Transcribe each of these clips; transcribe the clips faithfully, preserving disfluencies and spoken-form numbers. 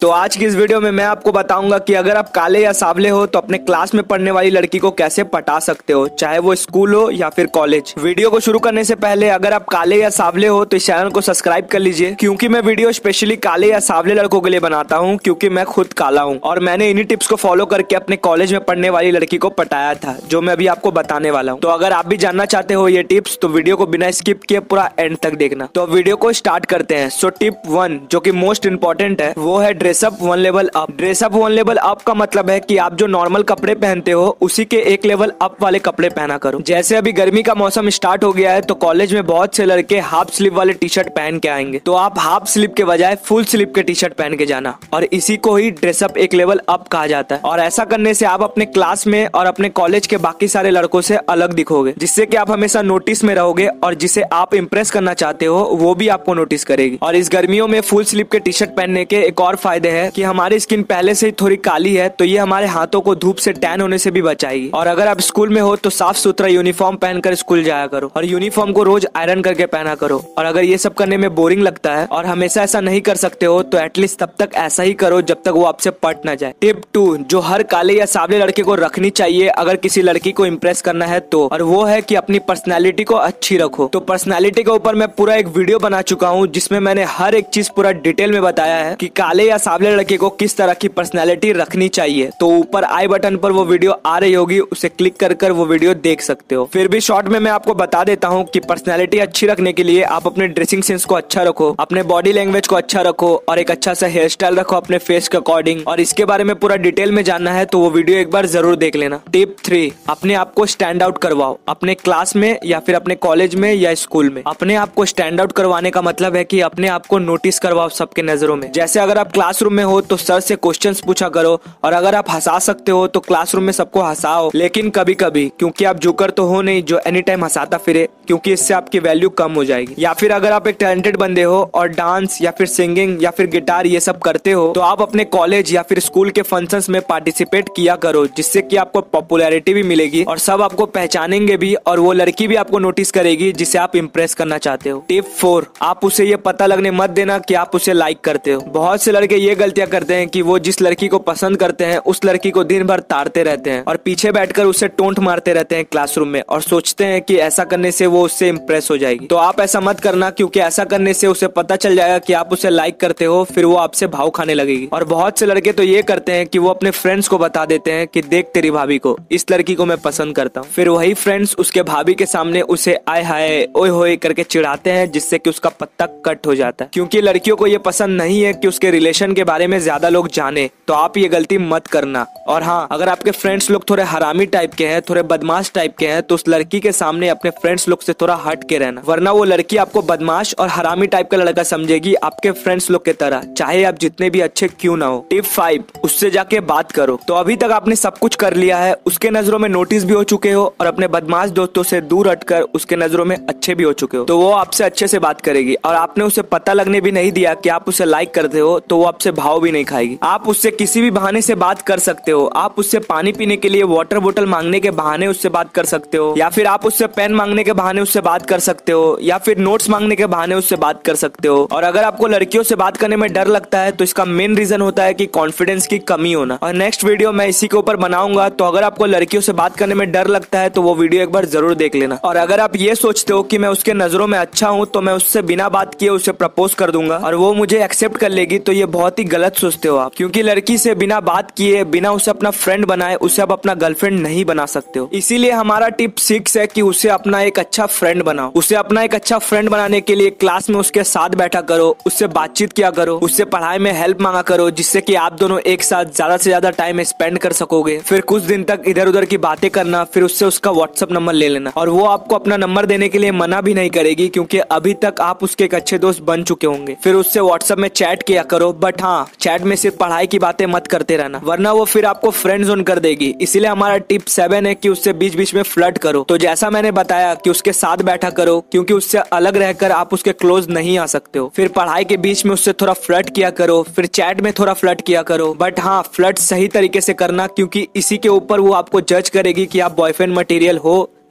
तो आज की इस वीडियो में मैं आपको बताऊंगा कि अगर आप काले या सांवले हो तो अपने क्लास में पढ़ने वाली लड़की को कैसे पटा सकते हो, चाहे वो स्कूल हो या फिर कॉलेज। वीडियो को शुरू करने से पहले अगर आप काले या सांवले हो तो इस चैनल को सब्सक्राइब कर लीजिए, क्योंकि मैं वीडियो स्पेशली काले या सांवले लड़कों के लिए बनाता हूँ, क्योंकि मैं खुद काला हूँ और मैंने इन्हीं टिप्स को फॉलो करके अपने कॉलेज में पढ़ने वाली लड़की को पटाया था, जो मैं अभी आपको बताने वाला हूँ। तो अगर आप भी जानना चाहते हो ये टिप्स तो वीडियो को बिना स्किप किए पूरा एंड तक देखना। तो वीडियो को स्टार्ट करते हैं। सो टिप वन जो कि मोस्ट इंपॉर्टेंट है वो है dress up one level up. Dress up one level up का मतलब है कि आप जो नॉर्मल कपड़े पहनते हो उसी के एक लेवल अप वाले कपड़े पहना करो। जैसे अभी गर्मी का मौसम स्टार्ट हो गया है तो कॉलेज में बहुत से लड़के हाफ स्लीव वाले टी शर्ट पहन के आएंगे, तो आप हाफ स्लीव के बजाय फुल स्लीव के टी शर्ट पहन के जाना, और इसी को ही ड्रेसअप एक लेवल अप कहा जाता है। और ऐसा करने से आप अपने क्लास में और अपने कॉलेज के बाकी सारे लड़कों से अलग दिखोगे, जिससे कि आप हमेशा नोटिस में रहोगे और जिसे आप इंप्रेस करना चाहते हो वो भी आपको नोटिस करेगी। और इस गर्मियों में फुल स्लीव के टी शर्ट पहनने के एक और फायदे हैं कि हमारी स्किन पहले से ही थोड़ी काली है, तो ये हमारे हाथों को धूप से टैन होने से भी बचाएगी। और अगर आप स्कूल में हो तो साफ सुथरा यूनिफॉर्म पहनकर स्कूल जाया करो और यूनिफॉर्म को रोज आयरन करके पहना करो। और अगर ये सब करने में बोरिंग लगता है और हमेशा ऐसा नहीं कर सकते हो तो एटलीस्ट तब तक ऐसा ही करो जब तक वो आपसे पट ना जाए। टिप टू जो हर काले या सांवले लड़के को रखनी चाहिए अगर किसी लड़की को इम्प्रेस करना है तो, और वो है कि अपनी पर्सनैलिटी को अच्छी रखो। तो पर्सनैलिटी के ऊपर मैं पूरा एक वीडियो बना चुका हूँ जिसमें मैंने हर एक चीज पूरा डिटेल में बताया है कि काले या सांवले लड़के को किस तरह की पर्सनैलिटी रखनी चाहिए। तो ऊपर आई बटन पर वो वीडियो आ रही होगी, उसे क्लिक कर कर वो वीडियो देख सकते हो। फिर भी शॉर्ट में मैं आपको बता देता हूँ कि पर्सनैलिटी अच्छी रखने के लिए आप अपने ड्रेसिंग सेंस को अच्छा रखो, अपने बॉडी लैंग्वेज को अच्छा रखो और एक अच्छा सा हेयर स्टाइल रखो अपने फेस के अकॉर्डिंग। और इसके बारे में पूरा डिटेल में जानना है तो वो वीडियो एक बार जरूर देख लेना। टिप थ्री अपने आप को स्टैंड आउट करवाओ, अपने क्लास में या फिर अपने कॉलेज में या स्कूल में। अपने आप को स्टैंड आउट करवाने का मतलब है कि अपने आप को नोटिस करवाओ सबके नजरों में। जैसे अगर आप क्लासरूम में हो तो सर से क्वेश्चंस पूछा करो, और अगर आप हंसा सकते हो तो क्लासरूम में सबको हंसाओ, लेकिन कभी कभी, क्योंकि आप जोकर तो हो नहीं जो एनी टाइम हंसाता फिरे, क्योंकि इससे आपकी वैल्यू कम हो जाएगी। या फिर अगर आप एक टैलेंटेड बंदे हो और डांस या फिर सिंगिंग या फिर गिटार ये सब करते हो तो आप अपने कॉलेज या फिर स्कूल के फंक्शंस में पार्टिसिपेट किया करो, जिससे कि आपको पॉपुलैरिटी भी मिलेगी और सब आपको पहचानेंगे भी और वो लड़की भी आपको नोटिस करेगी जिसे आप इम्प्रेस करना चाहते हो। टिप फोर आप उसे ये पता लगने मत देना कि आप उसे लाइक करते हो। बहुत से लड़के ये गलतियां करते हैं कि वो जिस लड़की को पसंद करते हैं उस लड़की को दिन भर ताड़ते रहते हैं और पीछे बैठकर उसे टोंट मारते रहते हैं क्लासरूम में, और सोचते हैं कि ऐसा करने से वो उससे इम्प्रेस हो जाएगी। तो आप ऐसा मत करना, क्योंकि ऐसा करने से उसे पता चल जाएगा कि आप उसे लाइक करते हो, फिर वो आपसे भाव खाने लगेगी। और बहुत से लड़के तो ये करते हैं कि वो अपने फ्रेंड्स को बता देते हैं कि देख तेरी भाभी को, इस लड़की को मैं पसंद करता हूँ। फिर वही फ्रेंड्स उसके भाभी के सामने उसे आय हाय ओए होए करके चिढ़ाते हैं, जिससे कि उसका पत्ता कट हो जाता है। क्योंकि लड़कियों को ये पसंद नहीं है कि उसके रिलेशन के बारे में ज्यादा लोग जाने, तो आप ये गलती मत करना। और हाँ, अगर आपके फ्रेंड्स लोग थोड़े हरामी टाइप के हैं, थोड़े बदमाश टाइप के हैं, तो उस लड़की के सामने अपने फ्रेंड्स लोग से थोड़ा हट के रहना, वरना वो लड़की आपको बदमाश और हरामी टाइप का लड़का समझेगी आपके फ्रेंड्स लोग के तरह, चाहे आप जितने भी अच्छे क्यों ना हो। टिप फाइव उससे जाके बात करो। तो अभी तक आपने सब कुछ कर लिया है, उसके नजरों में नोटिस भी हो चुके हो और अपने बदमाश दोस्तों से दूर हटकर उसके नजरों में अच्छे भी हो चुके हो, तो वो आपसे अच्छे से बात करेगी। और आपने उसे पता लगने भी नहीं दिया कि आप उसे लाइक करते हो, तो वो आपसे भाव भी नहीं खाएगी। आप उससे किसी भी बहाने से बात कर सकते हो। आप उससे पानी पीने के लिए वाटर बोतल मांगने के बहाने उससे बात कर सकते हो, या फिर आप उससे पेन मांगने के बहाने उससे बात कर सकते हो, या फिर नोट्स मांगने के बहाने उससे बात कर सकते हो। और अगर आपको लड़कियों से बात करने में डर लगता है तो इसका मेन रीजन होता है कि कॉन्फिडेंस की कमी होना। और नेक्स्ट वीडियो मैं इसी के ऊपर बनाऊंगा, तो अगर आपको लड़कियों से बात करने में डर लगता है तो वो वीडियो एक बार जरूर देख लेना। और अगर आप ये सोचते हो कि मैं उसके नजरों में अच्छा हूँ तो मैं उससे बिना बात किए उसे प्रपोज कर दूंगा और वो मुझे एक्सेप्ट कर लेगी, तो ये बहुत ही गलत सोचते हो आप। क्योंकि लड़की से बिना बात किए, बिना उसे अपना फ्रेंड बनाए, उसे आप अपना गर्लफ्रेंड नहीं बना सकते हो। इसीलिए हमारा टिप सिक्स है कि उसे अपना एक अच्छा फ्रेंड बनाओ। उसे अपना एक अच्छा फ्रेंड बनाने के लिए क्लास में उसके साथ बैठा करो, उससे बातचीत किया करो, उससे पढ़ाई में हेल्प मांगा करो, जिससे कि आप दोनों एक साथ ज्यादा से ज्यादा टाइम स्पेंड कर सकोगे। फिर कुछ दिन तक इधर उधर की बातें करना, फिर उससे उसका व्हाट्सएप नंबर ले लेना, और वो आपको अपना नंबर देने के लिए मना भी नहीं करेगी, क्योंकि अभी तक आप उसके एक अच्छे दोस्त बन चुके होंगे। फिर उससे व्हाट्सएप में चैट किया करो, बट हाँ, चैट में सिर्फ पढ़ाई की बातें मत करते रहना, वरना वो फिर आपको फ्रेंड जोन कर देगी। इसीलिए हमारा टिप सेवन है कि उससे बीच बीच में फ्लर्ट करो। तो जैसा मैंने बताया कि उसके साथ बैठा करो, क्योंकि उससे अलग रहकर आप उसके क्लोज नहीं आ सकते हो। फिर पढ़ाई के बीच में उससे थोड़ा फ्लर्ट किया करो, फिर चैट में थोड़ा फ्लर्ट किया करो, बट हाँ, फ्लर्ट सही तरीके से करना, क्योंकि इसी के ऊपर वो आपको जज करेगी कि आप बॉयफ्रेंड मटेरियल हो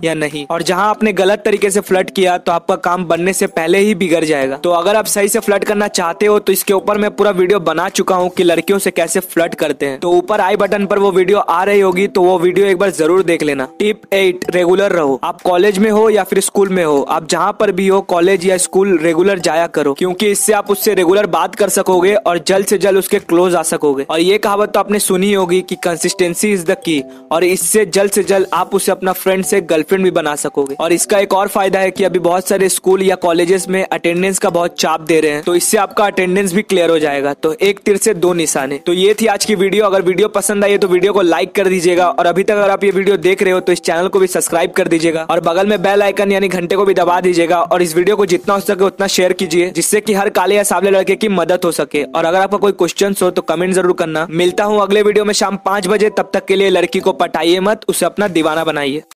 या नहीं, और जहाँ आपने गलत तरीके से फ्लर्ट किया तो आपका काम बनने से पहले ही बिगड़ जाएगा। तो अगर आप सही से फ्लर्ट करना चाहते हो तो इसके ऊपर मैं पूरा वीडियो बना चुका हूँ कि लड़कियों से कैसे फ्लर्ट करते हैं। तो ऊपर आई बटन पर वो वीडियो आ रही होगी, तो वो वीडियो एक बार जरूर देख लेना। टिप एट, रेगुलर रहो। आप कॉलेज में हो या फिर स्कूल में हो, आप जहाँ पर भी हो, कॉलेज या स्कूल रेगुलर जाया करो, क्योंकि इससे आप उससे रेगुलर बात कर सकोगे और जल्द से जल्द उसके क्लोज आ सकोगे। और ये कहावत तो आपने सुनी होगी कि कंसिस्टेंसी इज द की, और इससे जल्द से जल्द आप उसे अपना फ्रेंड से गर्लफ्रेंड भी बना सकोगे। और इसका एक और फायदा है कि अभी बहुत सारे स्कूल या कॉलेजेस में अटेंडेंस का बहुत चाप दे रहे हैं, तो इससे आपका अटेंडेंस भी क्लियर हो जाएगा। तो एक तीर से दो निशाने। तो ये थी आज की वीडियो। अगर वीडियो पसंद आई तो वीडियो को लाइक कर दीजिएगा, और अभी तक अगर आप ये वीडियो देख रहे हो तो इस चैनल को भी सब्सक्राइब कर दीजिएगा, और बगल में बेल आइकन यानी घंटे को भी दबा दीजिएगा, और इस वीडियो को जितना हो सके उतना शेयर कीजिए, जिससे कि हर काले या सावले लड़के की मदद हो सके। और अगर आपका कोई क्वेश्चन हो तो कमेंट जरूर करना। मिलता हूँ अगले वीडियो में शाम पांच बजे। तब तक के लिए लड़की को पटाइए मत, उसे अपना दीवाना बनाइए।